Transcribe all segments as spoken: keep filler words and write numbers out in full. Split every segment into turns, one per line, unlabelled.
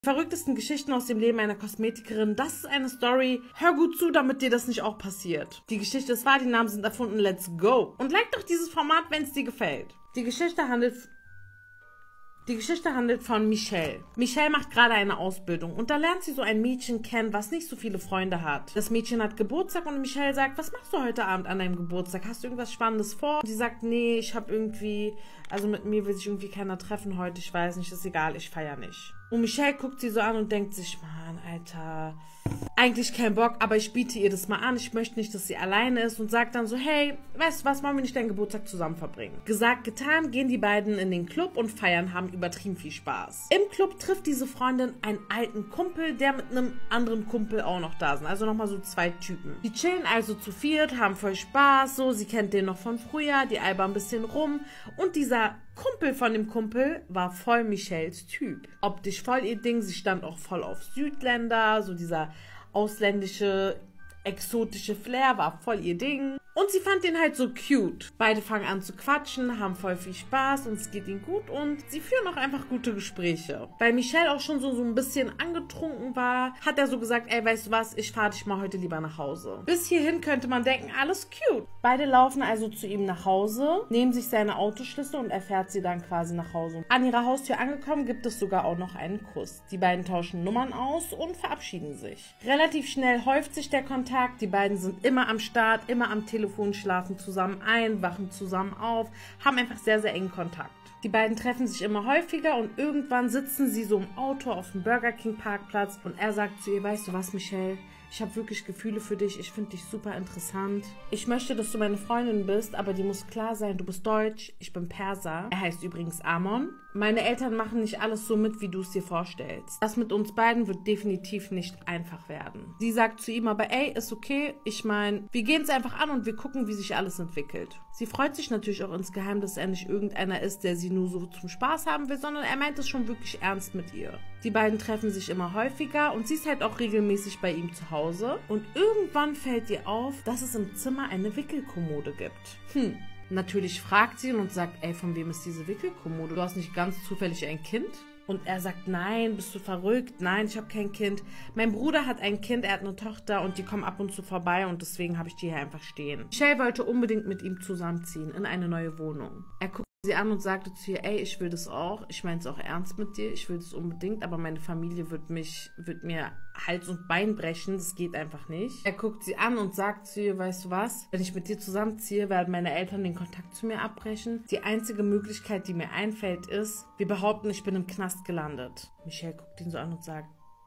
Verrücktesten Geschichten aus dem Leben einer Kosmetikerin. Das ist eine Story. Hör gut zu, damit dir das nicht auch passiert. Die Geschichte ist wahr, die Namen sind erfunden. Let's go. Und like doch dieses Format, wenn es dir gefällt. Die Geschichte handelt... Die Geschichte handelt von Michelle. Michelle macht gerade eine Ausbildung und da lernt sie so ein Mädchen kennen, was nicht so viele Freunde hat. Das Mädchen hat Geburtstag und Michelle sagt, was machst du heute Abend an deinem Geburtstag? Hast du irgendwas Spannendes vor? Und sie sagt, nee, ich habe irgendwie, also mit mir will sich irgendwie keiner treffen heute, ich weiß nicht, ist egal, ich feiere nicht. Und Michelle guckt sie so an und denkt sich, Mann, Alter, eigentlich kein Bock, aber ich biete ihr das mal an. Ich möchte nicht, dass sie alleine ist und sagt dann so, hey, weißt du was, wollen wir nicht deinen Geburtstag zusammen verbringen? Gesagt, getan, gehen die beiden in den Club und feiern, haben übertrieben viel Spaß. Im Club trifft diese Freundin einen alten Kumpel, der mit einem anderen Kumpel auch noch da sind. Also nochmal so zwei Typen. Die chillen also zu viert, haben voll Spaß, so, sie kennt den noch von früher, die albern ein bisschen rum und dieser Kumpel von dem Kumpel war voll Michelles Typ. Optisch voll ihr Ding, sie stand auch voll auf Südländer, so dieser ausländische, exotische Flair war voll ihr Ding. Und sie fand den halt so cute. Beide fangen an zu quatschen, haben voll viel Spaß und es geht ihnen gut und sie führen auch einfach gute Gespräche. Weil Michelle auch schon so, so ein bisschen angetrunken war, hat er so gesagt, ey, weißt du was, ich fahre dich mal heute lieber nach Hause. Bis hierhin könnte man denken, alles cute. Beide laufen also zu ihm nach Hause, nehmen sich seine Autoschlüssel und er fährt sie dann quasi nach Hause. An ihrer Haustür angekommen, gibt es sogar auch noch einen Kuss. Die beiden tauschen Nummern aus und verabschieden sich. Relativ schnell häuft sich der Kontakt, die beiden sind immer am Start, immer am Telefon. Telefon, schlafen zusammen ein, wachen zusammen auf, haben einfach sehr, sehr engen Kontakt. Die beiden treffen sich immer häufiger und irgendwann sitzen sie so im Auto auf dem Burger King Parkplatz und er sagt zu ihr, weißt du was, Michelle? Ich habe wirklich Gefühle für dich, ich finde dich super interessant. Ich möchte, dass du meine Freundin bist, aber dir muss klar sein, du bist Deutsch, ich bin Perser. Er heißt übrigens Amon. Meine Eltern machen nicht alles so mit, wie du es dir vorstellst. Das mit uns beiden wird definitiv nicht einfach werden. Sie sagt zu ihm aber, ey, ist okay, ich meine, wir gehen es einfach an und wir gucken, wie sich alles entwickelt. Sie freut sich natürlich auch insgeheim, dass er nicht irgendeiner ist, der sie nur so zum Spaß haben will, sondern er meint es schon wirklich ernst mit ihr. Die beiden treffen sich immer häufiger und sie ist halt auch regelmäßig bei ihm zu Hause. Und irgendwann fällt ihr auf, dass es im Zimmer eine Wickelkommode gibt. Hm. Natürlich fragt sie ihn und sagt, ey, von wem ist diese Wickelkommode? Du hast nicht ganz zufällig ein Kind? Und er sagt, nein, bist du verrückt? Nein, ich habe kein Kind. Mein Bruder hat ein Kind, er hat eine Tochter und die kommen ab und zu vorbei und deswegen habe ich die hier einfach stehen. Michelle wollte unbedingt mit ihm zusammenziehen in eine neue Wohnung. Er guckt sie an und sagte zu ihr, ey, ich will das auch, ich meine es auch ernst mit dir, ich will das unbedingt, aber meine Familie wird mich, wird mir Hals und Bein brechen, das geht einfach nicht. Er guckt sie an und sagt zu ihr, weißt du was, wenn ich mit dir zusammenziehe, werden meine Eltern den Kontakt zu mir abbrechen. Die einzige Möglichkeit, die mir einfällt, ist, wir behaupten, ich bin im Knast gelandet. Michelle guckt ihn so an und sagt,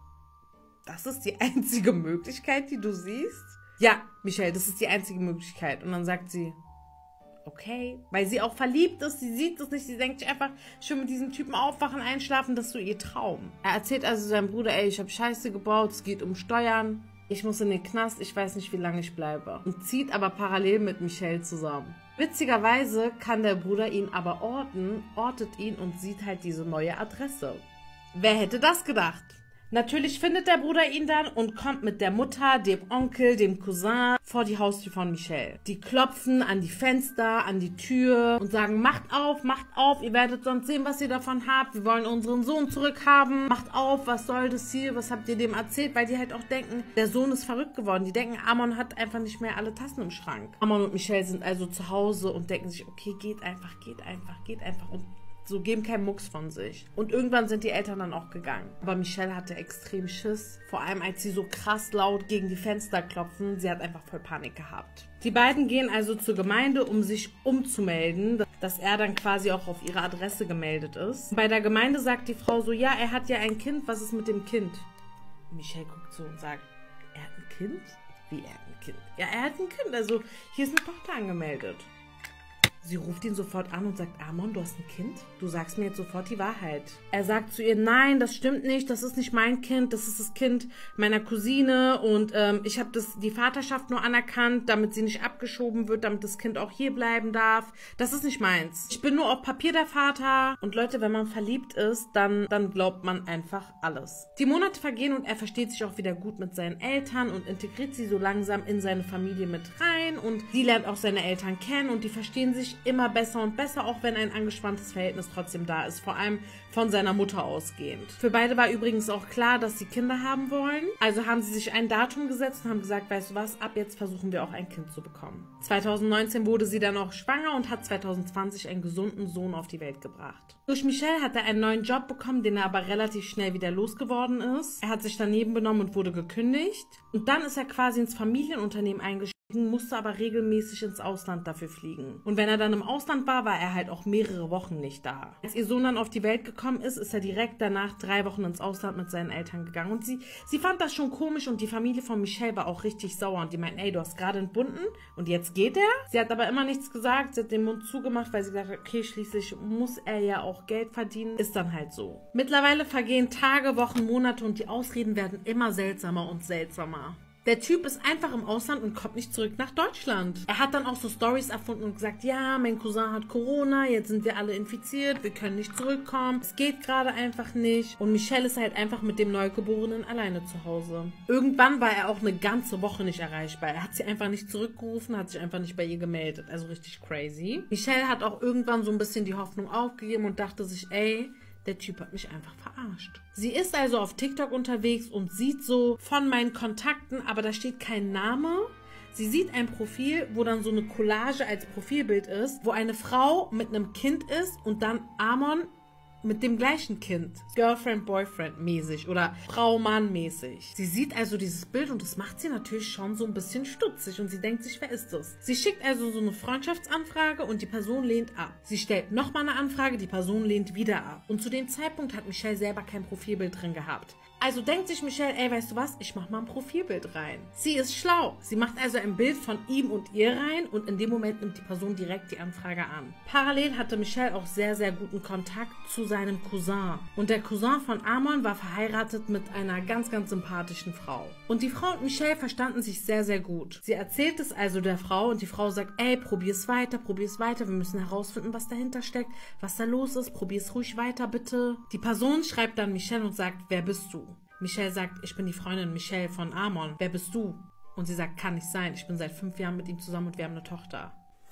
das ist die einzige Möglichkeit, die du siehst? Ja, Michelle, das ist die einzige Möglichkeit. Und dann sagt sie, okay, weil sie auch verliebt ist, sie sieht es nicht, sie denkt sich einfach, ich will mit diesem Typen aufwachen, einschlafen, das ist so ihr Traum. Er erzählt also seinem Bruder, ey, ich habe Scheiße gebaut, es geht um Steuern, ich muss in den Knast, ich weiß nicht, wie lange ich bleibe. Und zieht aber parallel mit Michelle zusammen. Witzigerweise kann der Bruder ihn aber orten, ortet ihn und sieht halt diese neue Adresse. Wer hätte das gedacht? Natürlich findet der Bruder ihn dann und kommt mit der Mutter, dem Onkel, dem Cousin vor die Haustür von Michelle. Die klopfen an die Fenster, an die Tür und sagen, macht auf, macht auf, ihr werdet sonst sehen, was ihr davon habt. Wir wollen unseren Sohn zurückhaben. Macht auf, was soll das hier, was habt ihr dem erzählt? Weil die halt auch denken, der Sohn ist verrückt geworden. Die denken, Amon hat einfach nicht mehr alle Tassen im Schrank. Amon und Michelle sind also zu Hause und denken sich, okay, geht einfach, geht einfach, geht einfach und so geben keinen Mucks von sich. Und irgendwann sind die Eltern dann auch gegangen. Aber Michelle hatte extrem Schiss. Vor allem, als sie so krass laut gegen die Fenster klopfen. Sie hat einfach voll Panik gehabt. Die beiden gehen also zur Gemeinde, um sich umzumelden, dass er dann quasi auch auf ihre Adresse gemeldet ist. Bei der Gemeinde sagt die Frau so, ja, er hat ja ein Kind, was ist mit dem Kind? Michelle guckt so und sagt, er hat ein Kind? Wie, er hat ein Kind? Ja, er hat ein Kind, also hier ist eine Tochter angemeldet. Sie ruft ihn sofort an und sagt, Amon, du hast ein Kind? Du sagst mir jetzt sofort die Wahrheit. Er sagt zu ihr, nein, das stimmt nicht, das ist nicht mein Kind, das ist das Kind meiner Cousine und ähm, ich habe die Vaterschaft nur anerkannt, damit sie nicht abgeschoben wird, damit das Kind auch hier bleiben darf. Das ist nicht meins. Ich bin nur auf Papier der Vater. Und Leute, wenn man verliebt ist, dann, dann glaubt man einfach alles. Die Monate vergehen und er versteht sich auch wieder gut mit seinen Eltern und integriert sie so langsam in seine Familie mit rein und sie lernt auch seine Eltern kennen und die verstehen sich eigentlich immer besser und besser, auch wenn ein angespanntes Verhältnis trotzdem da ist, vor allem von seiner Mutter ausgehend. Für beide war übrigens auch klar, dass sie Kinder haben wollen, also haben sie sich ein Datum gesetzt und haben gesagt, weißt du was, ab jetzt versuchen wir auch ein Kind zu bekommen. zweitausendneunzehn wurde sie dann auch schwanger und hat zweitausendzwanzig einen gesunden Sohn auf die Welt gebracht. Durch Michelle hat er einen neuen Job bekommen, den er aber relativ schnell wieder losgeworden ist. Er hat sich daneben benommen und wurde gekündigt. Und dann ist er quasi ins Familienunternehmen eingestiegen, musste aber regelmäßig ins Ausland dafür fliegen. Und wenn er dann im Ausland war, war er halt auch mehrere Wochen nicht da. Als ihr Sohn dann auf die Welt gekommen ist, ist er direkt danach drei Wochen ins Ausland mit seinen Eltern gegangen. Und sie, sie fand das schon komisch und die Familie von Michelle war auch richtig sauer. Und die meinten, ey, du hast gerade entbunden und jetzt geht er? Sie hat aber immer nichts gesagt, sie hat den Mund zugemacht, weil sie gesagt hat, okay, schließlich muss er ja auch Geld verdienen. Ist dann halt so. Mittlerweile vergehen Tage, Wochen, Monate und die Ausreden werden immer seltsamer und seltsamer. Der Typ ist einfach im Ausland und kommt nicht zurück nach Deutschland. Er hat dann auch so Storys erfunden und gesagt, ja, mein Cousin hat Corona, jetzt sind wir alle infiziert, wir können nicht zurückkommen, es geht gerade einfach nicht. Und Michelle ist halt einfach mit dem Neugeborenen alleine zu Hause. Irgendwann war er auch eine ganze Woche nicht erreichbar. Er hat sie einfach nicht zurückgerufen, hat sich einfach nicht bei ihr gemeldet. Also richtig crazy. Michelle hat auch irgendwann so ein bisschen die Hoffnung aufgegeben und dachte sich, ey, der Typ hat mich einfach verarscht. Sie ist also auf TikTok unterwegs und sieht so von meinen Kontakten, aber da steht kein Name. Sie sieht ein Profil, wo dann so eine Collage als Profilbild ist, wo eine Frau mit einem Kind ist und dann Amon mit dem gleichen Kind. Girlfriend, Boyfriend mäßig oder Frau, Mann mäßig. Sie sieht also dieses Bild und das macht sie natürlich schon so ein bisschen stutzig und sie denkt sich, wer ist das? Sie schickt also so eine Freundschaftsanfrage und die Person lehnt ab. Sie stellt nochmal eine Anfrage, die Person lehnt wieder ab. Und zu dem Zeitpunkt hat Michelle selber kein Profilbild drin gehabt. Also denkt sich Michelle, ey, weißt du was, ich mach mal ein Profilbild rein. Sie ist schlau. Sie macht also ein Bild von ihm und ihr rein und in dem Moment nimmt die Person direkt die Anfrage an. Parallel hatte Michelle auch sehr, sehr guten Kontakt zu seinem Cousin. Und der Cousin von Amon war verheiratet mit einer ganz, ganz sympathischen Frau. Und die Frau und Michelle verstanden sich sehr, sehr gut. Sie erzählt es also der Frau und die Frau sagt, ey, probier's weiter, probier's weiter, wir müssen herausfinden, was dahinter steckt, was da los ist, probier's ruhig weiter, bitte. Die Person schreibt dann Michelle und sagt, wer bist du? Michelle sagt, ich bin die Freundin Michelle von Amon. Wer bist du? Und sie sagt, kann nicht sein. Ich bin seit fünf Jahren mit ihm zusammen und wir haben eine Tochter.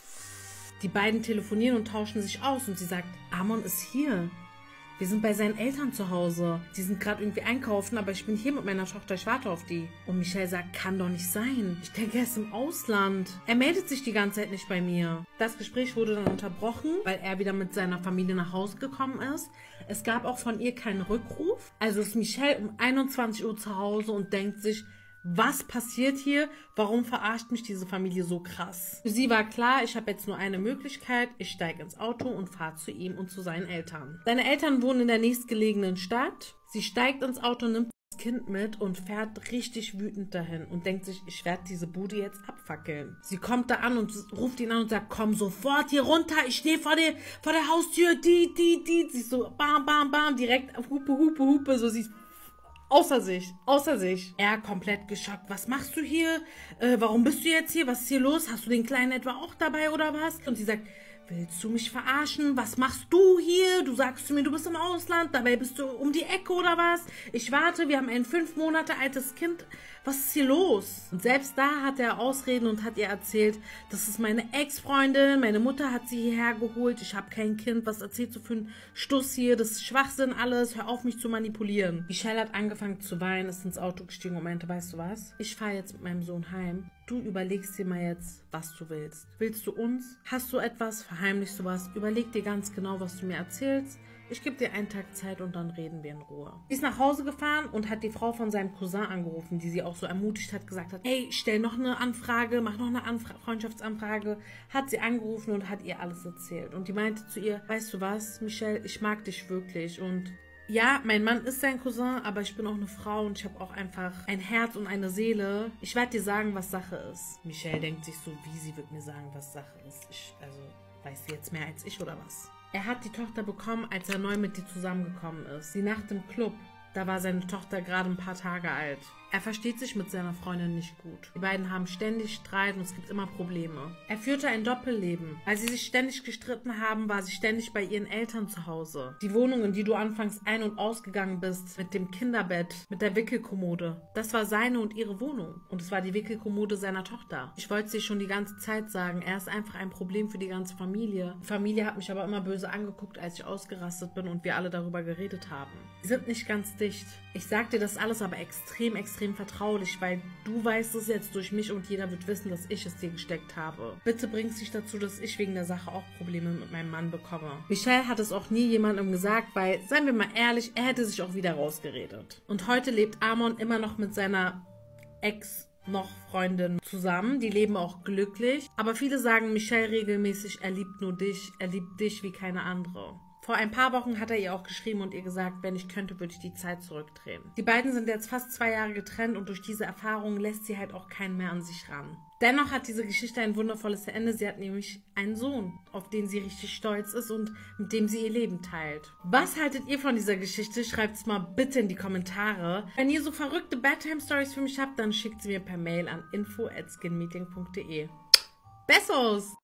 Die beiden telefonieren und tauschen sich aus und sie sagt, Amon ist hier. Wir sind bei seinen Eltern zu Hause. Die sind gerade irgendwie einkaufen, aber ich bin hier mit meiner Tochter, ich warte auf die. Und Michelle sagt, kann doch nicht sein. Ich denke, er ist im Ausland. Er meldet sich die ganze Zeit nicht bei mir. Das Gespräch wurde dann unterbrochen, weil er wieder mit seiner Familie nach Hause gekommen ist. Es gab auch von ihr keinen Rückruf. Also ist Michelle um einundzwanzig Uhr zu Hause und denkt sich, was passiert hier? Warum verarscht mich diese Familie so krass? Für sie war klar, ich habe jetzt nur eine Möglichkeit. Ich steige ins Auto und fahre zu ihm und zu seinen Eltern. Seine Eltern wohnen in der nächstgelegenen Stadt. Sie steigt ins Auto, nimmt das Kind mit und fährt richtig wütend dahin und denkt sich, ich werde diese Bude jetzt abfackeln. Sie kommt da an und ruft ihn an und sagt, komm sofort hier runter, ich stehe vor der, vor der Haustür, die, die, die. Sie ist so bam, bam, bam, direkt hupe, hupe, hupe, so sie ist außer sich, außer sich. Er komplett geschockt. Was machst du hier? Äh, warum bist du jetzt hier? Was ist hier los? Hast du den Kleinen etwa auch dabei oder was? Und sie sagt, willst du mich verarschen? Was machst du hier? Du sagst zu mir, du bist im Ausland, dabei bist du um die Ecke oder was? Ich warte, wir haben ein fünf Monate altes Kind. Was ist hier los? Und selbst da hat er Ausreden und hat ihr erzählt, das ist meine Ex-Freundin, meine Mutter hat sie hierher geholt, ich habe kein Kind, was erzählst du für einen Stuss hier? Das ist Schwachsinn alles, hör auf mich zu manipulieren. Michelle hat angefangen zu weinen, ist ins Auto gestiegen und meinte, weißt du was? Ich fahre jetzt mit meinem Sohn heim. Du überlegst dir mal jetzt, was du willst. Willst du uns? Hast du etwas? Verheimlichst du was? Überleg dir ganz genau, was du mir erzählst. Ich gebe dir einen Tag Zeit und dann reden wir in Ruhe. Sie ist nach Hause gefahren und hat die Frau von seinem Cousin angerufen, die sie auch so ermutigt hat, gesagt hat, hey, stell noch eine Anfrage, mach noch eine Anfra- Freundschaftsanfrage. Hat sie angerufen und hat ihr alles erzählt. Und die meinte zu ihr, weißt du was, Michelle, ich mag dich wirklich und ja, mein Mann ist sein Cousin, aber ich bin auch eine Frau und ich habe auch einfach ein Herz und eine Seele. Ich werde dir sagen, was Sache ist. Michelle denkt sich so, wie sie wird mir sagen, was Sache ist. Ich, also, weiß sie jetzt mehr als ich oder was? Er hat die Tochter bekommen, als er neu mit ihr zusammengekommen ist. Die Nacht im Club, da war seine Tochter gerade ein paar Tage alt. Er versteht sich mit seiner Freundin nicht gut. Die beiden haben ständig Streit und es gibt immer Probleme. Er führte ein Doppelleben. Weil sie sich ständig gestritten haben, war sie ständig bei ihren Eltern zu Hause. Die Wohnung, in die du anfangs ein- und ausgegangen bist, mit dem Kinderbett, mit der Wickelkommode, das war seine und ihre Wohnung. Und es war die Wickelkommode seiner Tochter. Ich wollte sie schon die ganze Zeit sagen, er ist einfach ein Problem für die ganze Familie. Die Familie hat mich aber immer böse angeguckt, als ich ausgerastet bin und wir alle darüber geredet haben. Sie sind nicht ganz dicht. Ich sag dir das alles aber extrem, extrem vertraulich, weil du weißt es jetzt durch mich und jeder wird wissen, dass ich es dir gesteckt habe. Bitte bring es nicht dazu, dass ich wegen der Sache auch Probleme mit meinem Mann bekomme. Michelle hat es auch nie jemandem gesagt, weil, seien wir mal ehrlich, er hätte sich auch wieder rausgeredet. Und heute lebt Amon immer noch mit seiner Ex- noch Freundin zusammen. Die leben auch glücklich. Aber viele sagen Michelle regelmäßig, er liebt nur dich, er liebt dich wie keine andere. Vor ein paar Wochen hat er ihr auch geschrieben und ihr gesagt, wenn ich könnte, würde ich die Zeit zurückdrehen. Die beiden sind jetzt fast zwei Jahre getrennt und durch diese Erfahrung lässt sie halt auch keinen mehr an sich ran. Dennoch hat diese Geschichte ein wundervolles Ende. Sie hat nämlich einen Sohn, auf den sie richtig stolz ist und mit dem sie ihr Leben teilt. Was haltet ihr von dieser Geschichte? Schreibt es mal bitte in die Kommentare. Wenn ihr so verrückte Bedtime-Stories für mich habt, dann schickt sie mir per Mail an info at skinmeeting punkt de. Bessos!